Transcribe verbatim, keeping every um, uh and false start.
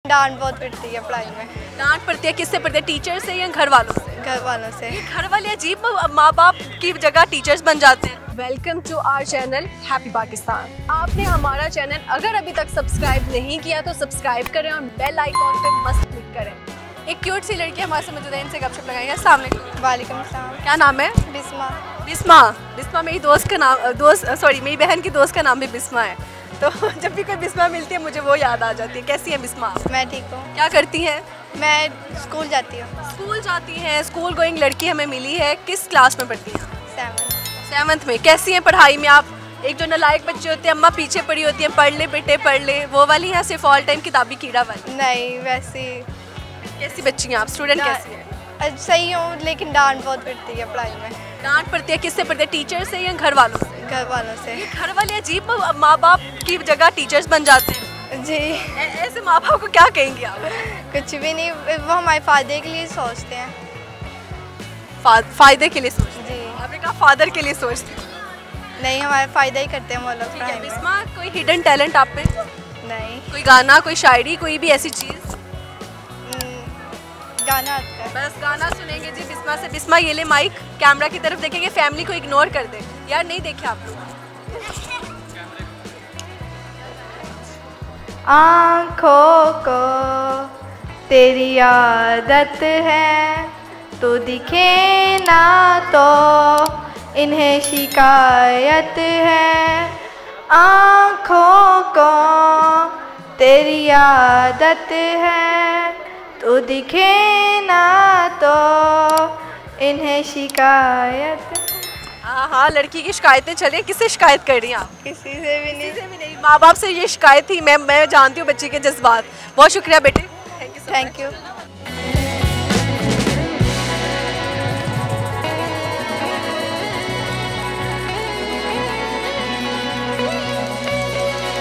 डांट बहुत पड़ती है पढ़ाई में। डांट पड़ती है, किससे पड़ती है? टीचर से या घर वालों से? घर वालों से। घर वाले अजीब माँ बाप की जगह टीचर्स बन जाते हैं। Welcome to our channel happy Pakistan. आपने हमारा चैनल अगर अभी तक सब्सक्राइब नहीं किया तो सब्सक्राइब करें और बेल आइकॉन पे मस्त क्लिक करें। एक क्यूट सी लड़की हमारे से मौजूद है, इनसे गपशप लगाएंगे। अस्सलाम वालेकुम। वालेकुम अस्सलाम। क्या नाम है? बिस्मा। बिस्मा। बिस्मा मेरी दोस्त का नाम, दोस्त सॉरी मेरी बहन की दोस्त का नाम भी बिस्मा है, तो जब भी कोई बिस्मा मिलती है मुझे वो याद आ जाती है। कैसी है बिस्मा? मैं ठीक हूँ। क्या करती हैं? मैं स्कूल जाती हूँ। स्कूल जाती हैं। स्कूल गोइंग लड़की हमें मिली है। किस क्लास में पढ़ती हैं? सेवन। सेवन्थ में। कैसी हैं पढ़ाई में आप? एक जो नालायक बच्चे होते हैं, अम्मा पीछे पड़ी होती हैं, पढ़ ले बेटे पढ़ ले, वो वाली हैं सिर्फ ऑल टाइम किताबी कीड़ा वाली? नहीं वैसी। कैसी बच्ची हैं आप? स्टूडेंट कैसी है? सही हूँ लेकिन डांट बहुत पड़ती है पढ़ाई में। डांट पड़ती है, किससे पड़ती है? टीचर से या घर वालों से? घर वालों से। घर वाले अजीब माँ बाप की जगह टीचर्स बन जाते हैं जी। ऐसे माँ बाप को क्या कहेंगे आप? कुछ भी नहीं, वो हमारे फायदे के लिए सोचते हैं। फा, फायदे के लिए सोचते जी। हैं? आपने कहा फादर के लिए सोचते हैं। नहीं, हमारा फ़ायदा ही करते हैं वो लोग। ठीक है बिस्मा, कोई हिडन टैलेंट आप में? नहीं। कोई गाना, कोई शायरी, कोई भी ऐसी चीज़? गाना आता है। बस गाना सुनेंगे जी बिस्मा से। बिस्मा ये ले माइक, कैमरा की तरफ देखेंगे, फैमिली को इग्नोर कर दे यार, नहीं देखे आप लोग। आँखों को तेरी आदत है, तो दिखे ना तो इन्हें शिकायत है। आँखों को तेरी आदत है, तो दिखे ना तो इन्हें शिकायत। हाँ हाँ, लड़की की शिकायतें चले। किससे शिकायत कर रही हैं आप? किसी से भी नहीं। किसी से भी नहीं। माँ बाप से ये शिकायत थी। मैं मैं जानती हूँ बच्ची के जज्बात। बहुत शुक्रिया बेटे, थैंक यू। Thank you.